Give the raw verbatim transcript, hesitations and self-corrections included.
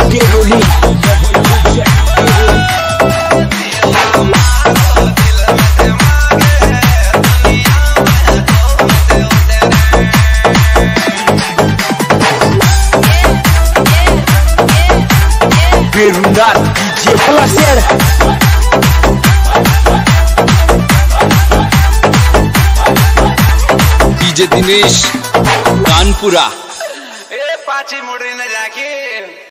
केरोली Berunat D J Placer D J Dinesh Kanpura ए पाची मुड़ी न जाके